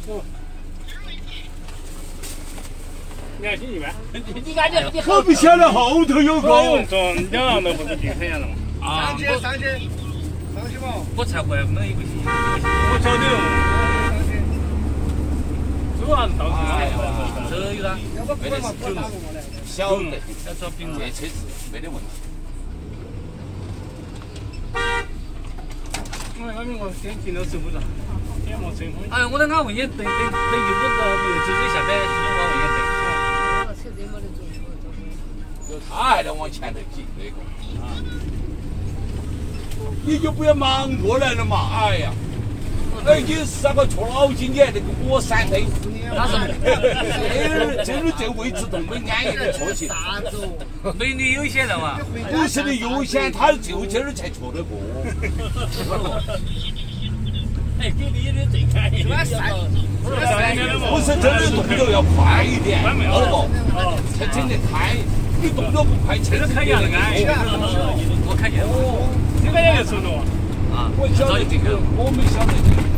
2星期半。 你感觉你我不晓得后头有个。 从2浪头或者定很严了嘛。 上去嘛。 我才回来没1个星期。 我晓得了。主要是到这有啦，没得事， 晓得， 要找饼这车子没得问题。 我先进到15了，先莫吹风。 哎，我在俺问你等1分钟，不就下班时间我问你等。 他还得往前头挤那个。你就不要忙过来了嘛！哎呀，哎，你伤个错脑筋，你还那个我闪灯，这位置都没安逸的错起。 美女优先的嘛？ 不是的优先，他就这儿才错得过。 哎，给你的最开心。 不是真的动作要快一点，晓得不？才整得开，你动作不快，车子看见了哎， 我看见了。 这个也有速度啊！ 我晓得这个，我没晓得这个。